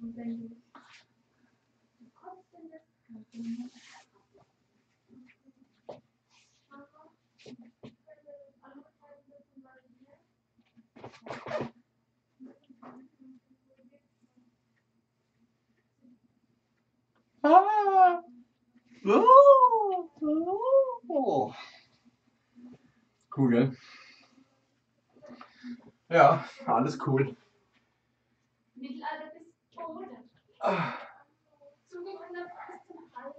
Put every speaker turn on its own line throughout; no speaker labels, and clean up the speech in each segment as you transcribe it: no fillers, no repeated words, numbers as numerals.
Ah. Oh. Cool, gell? Ja, alles cool.
Mittelalter bis Tode.
Ah.
Zugewandert bis zum Hals.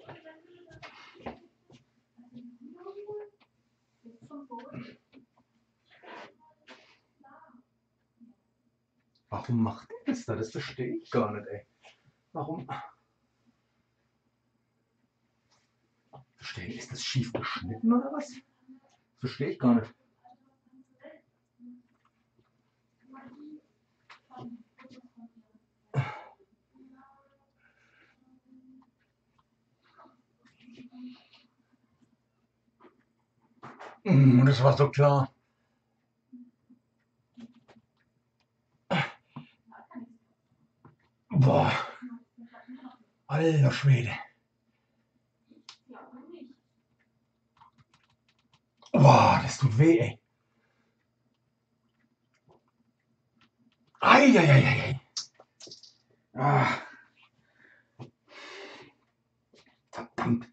Bis zum Boden.
Warum macht der das da? Das verstehe ich gar nicht, ey. Warum? Verstehe ich, ist das schief geschnitten oder was? Verstehe ich gar nicht. Das war so klar. Boah. Alter Schwede. Boah, das tut weh, ey. Eieieiei. Ah. Verdammt.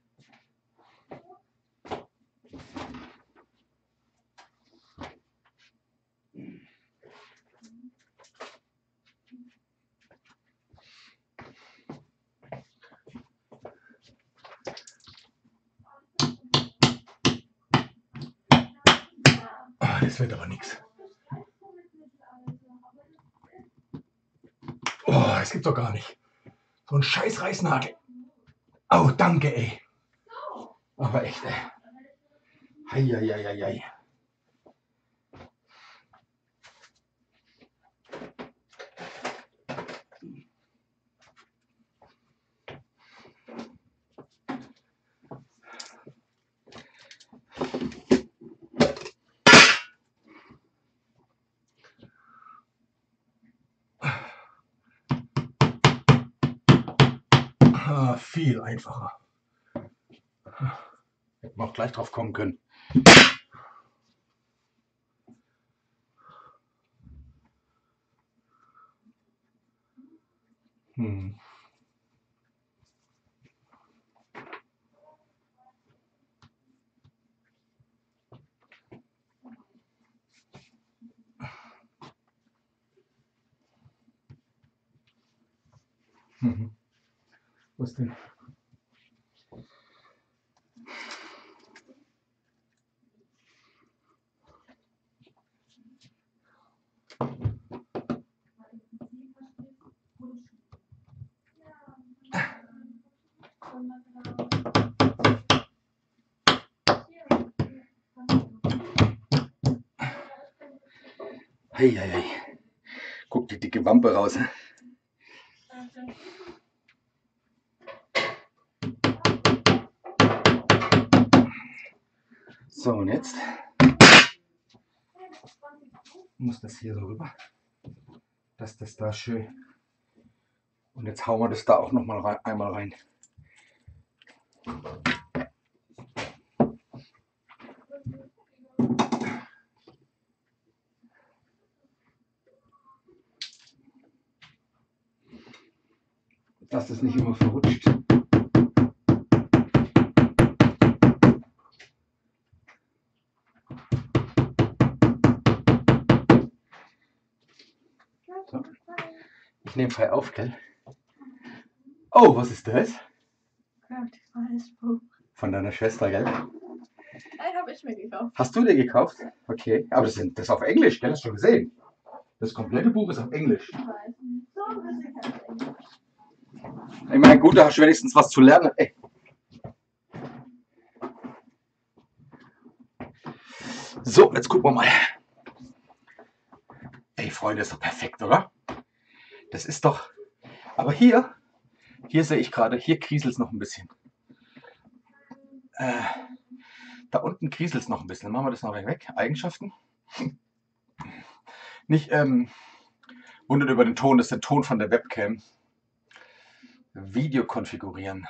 Ah, das wird aber nichts. Oh, das gibt's doch gar nicht. So ein scheiß Reißnagel. Oh, danke, ey. Aber echt, ey. Eieieiei. Ah, viel einfacher. Hätten wir auch gleich drauf kommen können. Hm. Mhm. Was denn? Eieiei. Guck die dicke Wampe raus. Ne? So, und jetzt muss das hier so rüber, dass das da schön. Und jetzt hauen wir das da auch noch mal rein, einmal rein. Dass das nicht immer verrutscht. So. Ich nehme frei auf, gell? Oh, was ist das? Von deiner Schwester, gell?
Nein, habe ich mir gekauft.
Hast du dir gekauft? Okay, aber das ist auf Englisch, gell? Hast du schon gesehen? Das komplette Buch ist auf Englisch. Ich meine, gut, da hast du wenigstens was zu lernen. Ey. So, jetzt gucken wir mal. Ey, Freunde, ist doch perfekt, oder? Das ist doch... Aber hier sehe ich gerade, hier kriselt es noch ein bisschen. Da unten kriselt es noch ein bisschen. Dann machen wir das noch weg. Eigenschaften. Nicht wundert über den Ton, das ist der Ton von der Webcam. Video konfigurieren.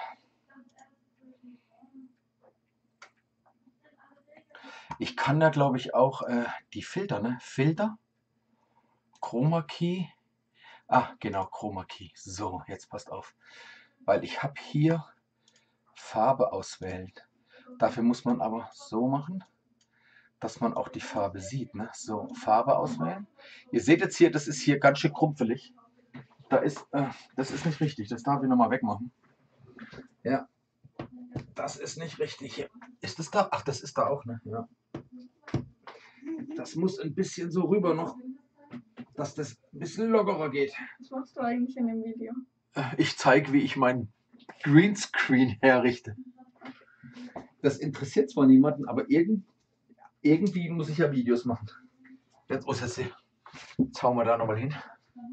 Ich kann da glaube ich auch die Filter, ne? Filter, Chroma Key. Ah, genau, Chroma Key. So, jetzt passt auf. Weil ich habe hier Farbe auswählen. Dafür muss man aber so machen, dass man auch die Farbe sieht. Ne? So, Farbe auswählen. Ihr seht jetzt hier, das ist hier ganz schön krumpelig. Das ist nicht richtig. Das darf ich nochmal wegmachen. Ja, das ist nicht richtig. Hier. Ist das da? Ach, das ist da auch, ne? Ja. Das muss ein bisschen so rüber noch, dass das ein bisschen lockerer geht.
Was machst du eigentlich in dem Video?
Ich zeige, wie ich meinen Greenscreen herrichte. Das interessiert zwar niemanden, aber irgendwie muss ich ja Videos machen. Jetzt muss es sehen. Jetzt hauen wir da nochmal hin.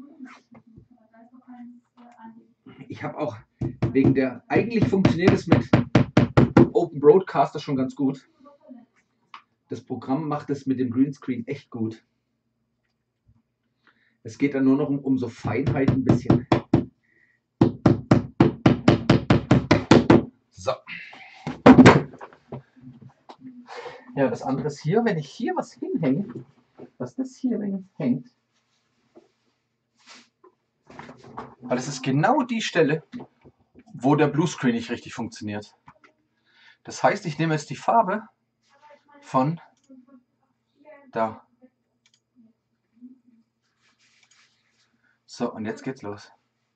Ich habe auch wegen der, eigentlich funktioniert es mit Open Broadcaster schon ganz gut. Das Programm macht es mit dem Greenscreen echt gut. Es geht dann nur noch um so Feinheit ein bisschen. So. Ja, das andere ist hier, wenn ich hier was hinhänge, was das hier hängt. Weil es ist genau die Stelle, wo der Bluescreen nicht richtig funktioniert. Das heißt, ich nehme jetzt die Farbe von da. So, und jetzt geht's los.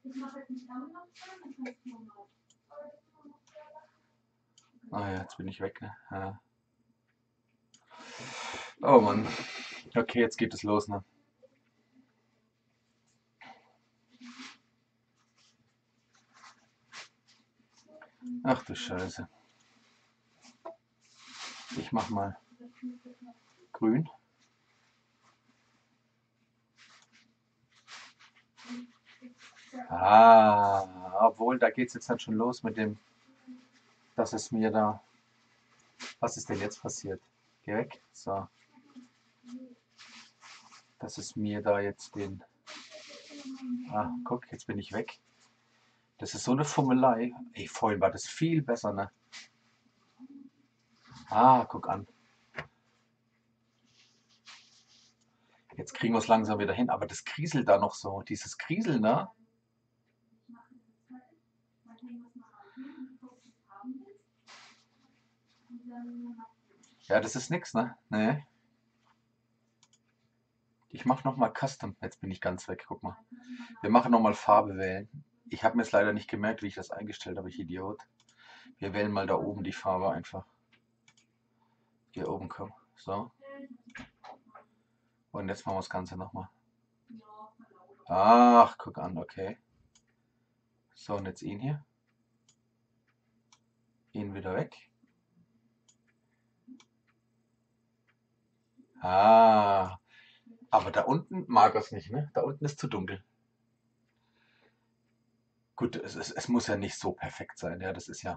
Ah ja, jetzt bin ich weg, ne? Ja. Oh Mann. Okay, jetzt geht es los, ne? Ach du Scheiße. Ich mach mal grün. Ah, obwohl, da geht es jetzt halt schon los mit dem, dass es mir da... Was ist denn jetzt passiert? Geh weg. So. Dass es mir da jetzt den... Ah, guck, jetzt bin ich weg. Das ist so eine Fummelei. Ey, vorhin war das viel besser, ne? Ah, guck an. Jetzt kriegen wir es langsam wieder hin, aber das kriselt da noch so. Dieses Kriseln da. Ja, das ist nix, ne? Nee. Ich mache nochmal Custom. Jetzt bin ich ganz weg, guck mal. Wir machen nochmal Farbe wählen. Ich habe mir jetzt leider nicht gemerkt, wie ich das eingestellt habe, ich Idiot. Wir wählen mal da oben die Farbe einfach. Hier oben, komm. So. Und jetzt machen wir das Ganze nochmal. Ach, guck an, okay. So, und jetzt ihn hier. Ihn wieder weg. Ah, aber da unten mag er es nicht, ne? Da unten ist zu dunkel. Gut, es muss ja nicht so perfekt sein, ja, das ist ja...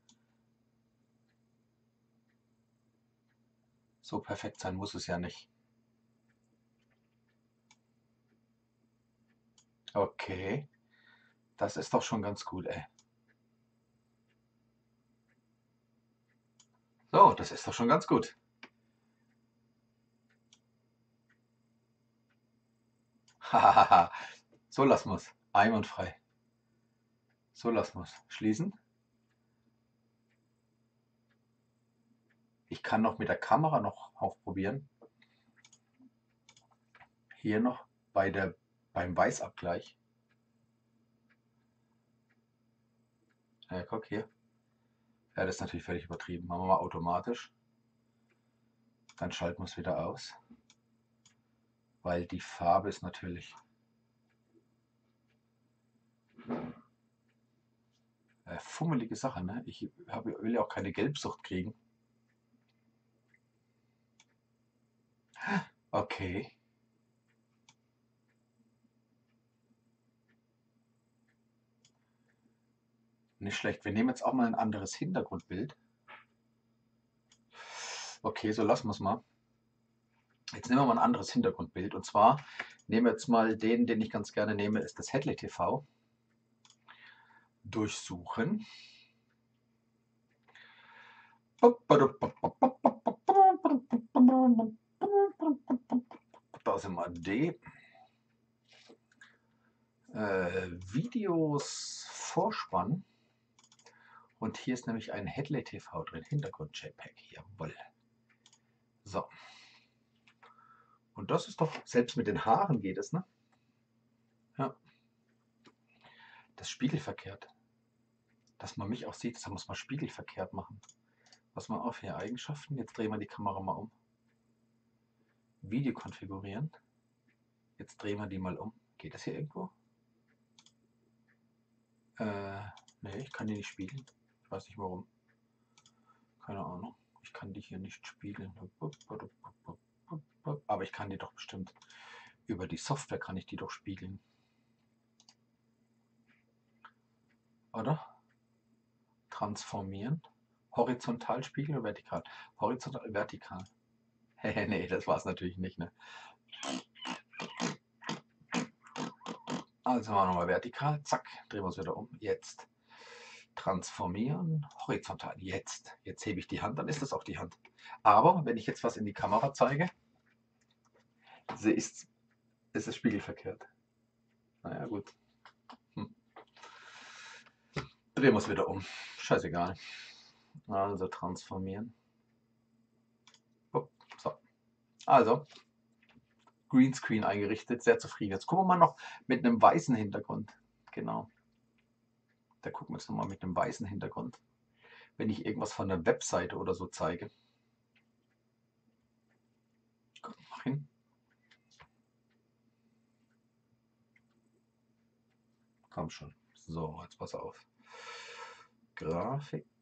So perfekt sein muss es ja nicht. Okay, das ist doch schon ganz gut, ey. So, das ist doch schon ganz gut. Hahaha. So lassen wir es. Einwandfrei. So lassen wir es. Schließen. Ich kann noch mit der Kamera noch aufprobieren. Hier noch beim Weißabgleich. Ja, guck hier. Ja, das ist natürlich völlig übertrieben. Machen wir mal automatisch. Dann schalten wir es wieder aus. Weil die Farbe ist natürlich fummelige Sache, ne? Ich will ja auch keine Gelbsucht kriegen. Okay. Nicht schlecht. Wir nehmen jetzt auch mal ein anderes Hintergrundbild. Okay, so lassen wir es mal. Jetzt nehmen wir mal ein anderes Hintergrundbild. Und zwar nehmen wir jetzt mal den ich ganz gerne nehme, ist das Hedley TV. durchsuchen. Da sind wir D. Videos Vorspann. Und hier ist nämlich ein Headley TV drin. Hintergrund JPEG. Jawohl. So. Und das ist doch, selbst mit den Haaren geht es, ne? Ja. Das spiegelverkehrt. Dass man mich auch sieht, das muss man spiegelverkehrt machen. Pass mal auf hier, Eigenschaften. Jetzt drehen wir die Kamera mal um. Video konfigurieren. Jetzt drehen wir die mal um. Geht das hier irgendwo? Nee, ich kann die nicht spiegeln. Ich weiß nicht warum. Keine Ahnung. Ich kann die hier nicht spiegeln. Aber ich kann die doch bestimmt. Über die Software kann ich die doch spiegeln. Oder? Transformieren. Horizontal spiegeln oder vertikal? Horizontal, vertikal. Nee, das war es natürlich nicht, ne? Also machen wir nochmal vertikal. Zack, drehen wir es wieder um. Jetzt. Transformieren. Horizontal. Jetzt. Jetzt hebe ich die Hand, dann ist das auch die Hand. Aber wenn ich jetzt was in die Kamera zeige, ist es spiegelverkehrt. Naja, gut. Drehen wir es wieder um. Scheißegal. Also transformieren. So. Also, Greenscreen eingerichtet. Sehr zufrieden. Jetzt gucken wir mal noch mit einem weißen Hintergrund. Genau. Da gucken wir jetzt nochmal mit einem weißen Hintergrund. Wenn ich irgendwas von der Webseite oder so zeige. Guck mal hin. Komm schon. So, jetzt pass auf. Grafik.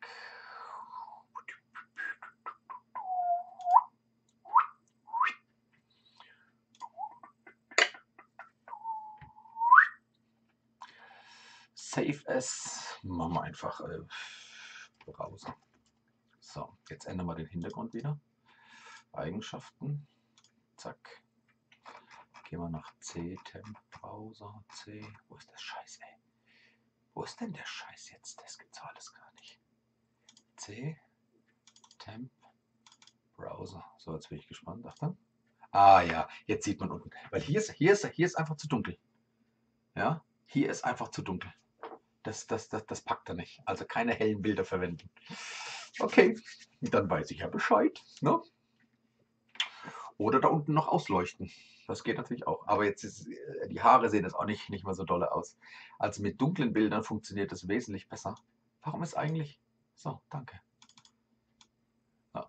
Save as. Machen wir einfach Browser. So, jetzt ändern wir den Hintergrund wieder. Eigenschaften. Zack. Gehen wir nach C, Temp, Browser, C. Wo ist der Scheiß, ey? Wo ist denn der Scheiß jetzt? Das gibt's alles gar nicht. C, Temp, Browser. So, jetzt bin ich gespannt. Achtung. Ah ja, jetzt sieht man unten. Weil hier ist einfach zu dunkel. Ja, hier ist einfach zu dunkel. Das packt er nicht. Also keine hellen Bilder verwenden. Okay, dann weiß ich ja Bescheid. Ne? Oder da unten noch ausleuchten. Das geht natürlich auch. Aber jetzt ist, die Haare sehen jetzt auch nicht mehr so dolle aus. Also mit dunklen Bildern funktioniert das wesentlich besser. Warum ist eigentlich... So, danke. Ja,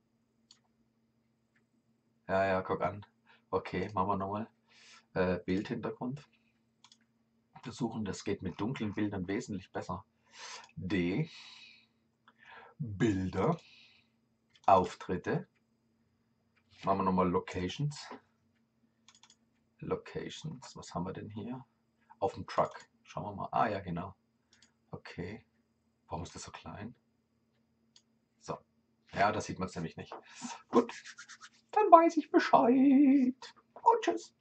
ja, guck an. Okay, machen wir nochmal. Bildhintergrund. Suchen, das geht mit dunklen Bildern wesentlich besser. D. Bilder. Auftritte. Machen wir nochmal Locations. Locations. Was haben wir denn hier? Auf dem Truck. Schauen wir mal. Ah ja, genau. Okay. Warum ist das so klein? So. Ja, das sieht man es nämlich nicht. Gut. Dann weiß ich Bescheid. Und tschüss.